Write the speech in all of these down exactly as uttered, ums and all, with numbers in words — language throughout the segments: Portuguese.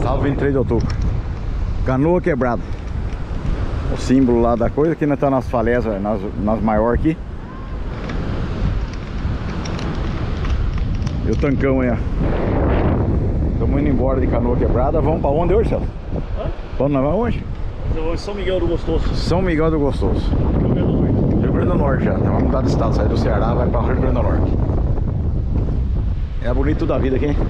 Sábado vinte e três de outubro. Canoa Quebrada. O símbolo lá da coisa. Aqui nós estamos nas falésias, nas, nas maiores aqui. E o tancão aí, ó. Estamos indo embora de Canoa Quebrada. Vamos pra onde hoje, Celso? Hã? Vamos, nós vamos onde? Eu vou em São Miguel do Gostoso. São Miguel do Gostoso. Rio Grande do Norte. Rio Grande do Norte já. Vamos mudar de estado. Sair do Ceará, vai para Rio Grande do Norte. É bonito da vida aqui.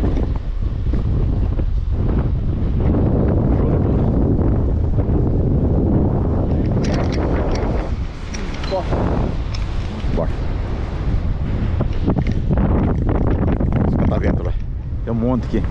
Bora. Tá vendo lá? Tem um monte aqui.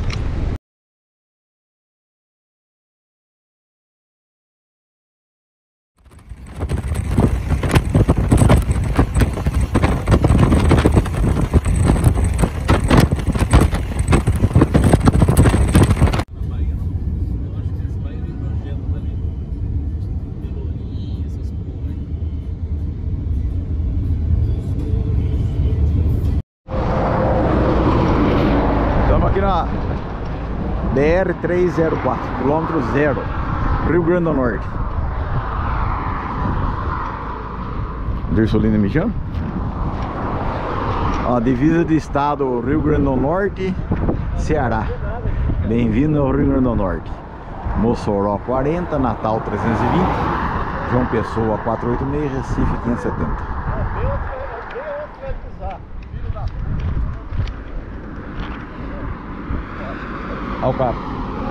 B R trezentos e quatro, quilômetro zero, Rio Grande do Norte. Dirsolina me chama. Ó, divisa de estado Rio Grande do Norte, Ceará. Bem-vindo ao Rio Grande do Norte. Mossoró quarenta, Natal trezentos e vinte, João Pessoa quatrocentos e oitenta e seis, Recife quinhentos e setenta. Olha o carro.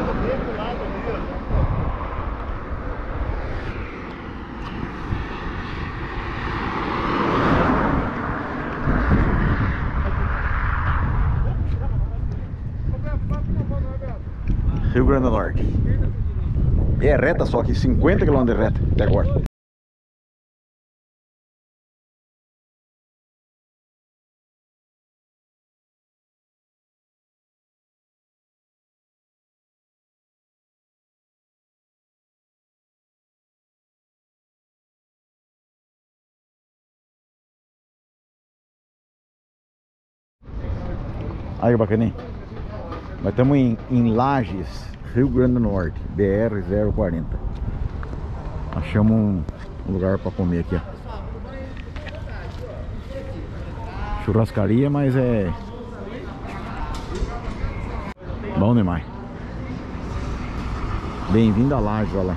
Rio Grande do Norte. E é reta só que cinquenta quilômetros de reta até agora. Aí, bacaninha. Nós estamos em, em Lages, Rio Grande do Norte, B R zero quarenta. Achamos um, um lugar para comer aqui, ó. Churrascaria, mas é bom demais. Bem-vindo a Lages, olha lá.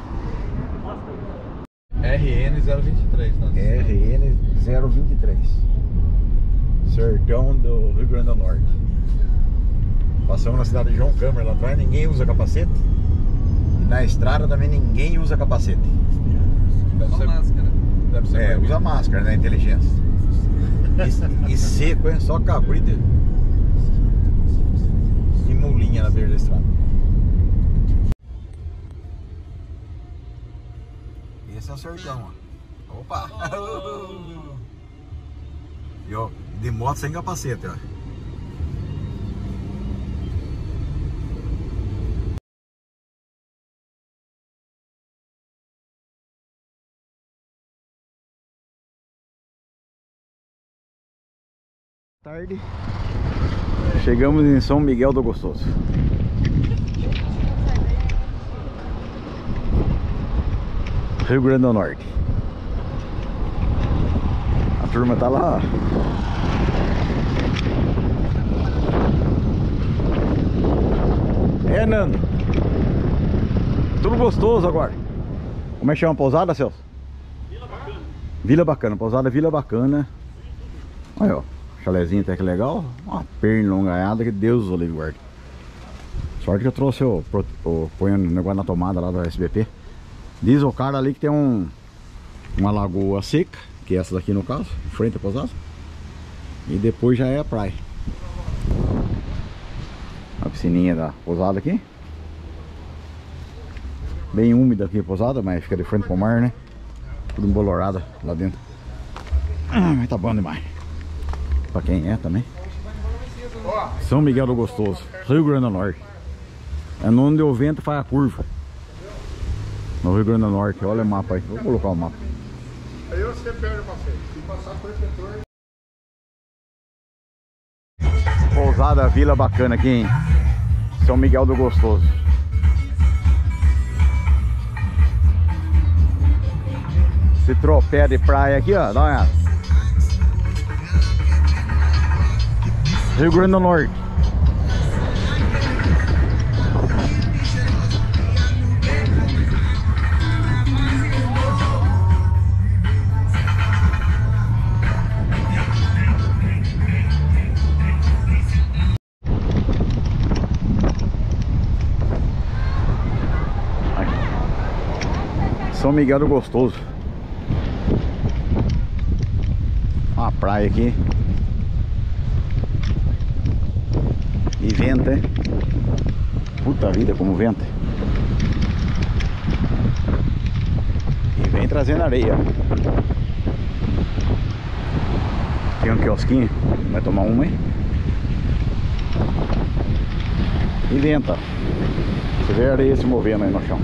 R N zero vinte e três, tá? R N zero vinte e três. Sertão do Rio Grande do Norte. Passamos na cidade de João Câmara lá atrás, ninguém usa capacete. E na estrada também ninguém usa capacete. Deve ser máscara. Deve ser é, usa máscara, né? Inteligência. E, e seco, hein? Só cabrito e mulinha na beira da estrada. Esse é o sertão, ó. Opa! E ó, de moto sem capacete, ó. Tarde. Chegamos em São Miguel do Gostoso. Rio Grande do Norte. A turma tá lá. É, Nando. Tudo gostoso agora. Como é que chama a pousada, Celso? Vila Bacana. Vila Bacana, pousada Vila Bacana. Olha, ó. Chalezinho até que legal. Uma perna longaiada que Deus o livre guarde. Sorte que eu trouxe o, o põe o negócio na tomada lá do S B P. Diz o cara ali que tem um uma lagoa seca, que é essa daqui no caso, em frente à pousada. E depois já é a praia. A piscininha da pousada aqui. Bem úmida aqui a pousada, mas fica de frente pro mar, né? Tudo embolorado lá dentro. Ah, mas tá bom demais. Pra quem é também. São Miguel do Gostoso, Rio Grande do Norte. É onde o vento faz a curva. No Rio Grande do Norte. Olha o mapa aí. Vou colocar o mapa. Aí você perde o passeio. Se passar por setor. Pousada Vila Bacana aqui em São Miguel do Gostoso. Esse tropé de praia aqui, ó, dá uma olhada. Rio Grande do Norte. São Miguel do Gostoso. Uma praia aqui. E venta, hein? Puta vida, como venta. E vem trazendo areia. Tem um quiosquinho. Vai tomar uma, hein? E venta. Você vê a areia se movendo aí no chão.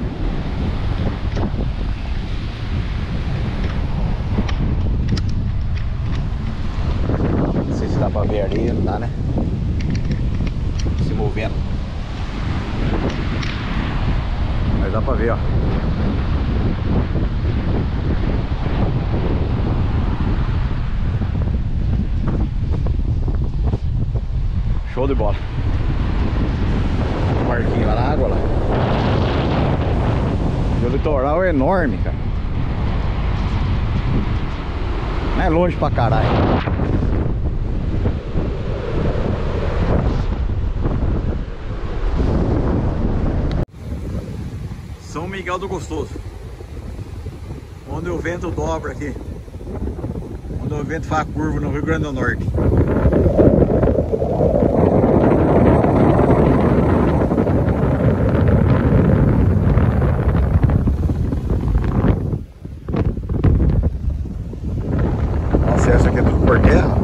Não sei se dá pra ver a areia, não dá, né? Se movendo. Mas dá pra ver, ó. Show de bola. Um barquinho lá na água lá. O litoral é enorme, cara. Não é longe pra caralho. São Miguel do Gostoso. Onde o vento dobra aqui. Onde o vento faz curva no Rio Grande do Norte. O acesso aqui é tudo por terra.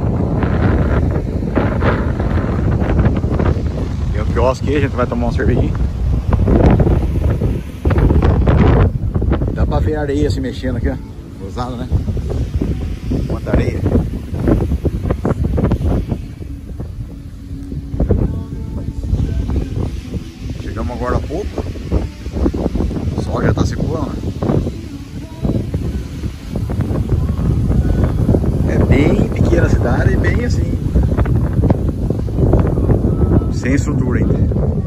Tem um quiosque aí, a gente vai tomar uma cervejinha. Dá pra ver a areia se mexendo aqui, ó. Usada, né? Quanta areia. Chegamos agora há pouco. O sol já tá se pondo. É bem pequena a cidade e bem assim. Sem estrutura ainda.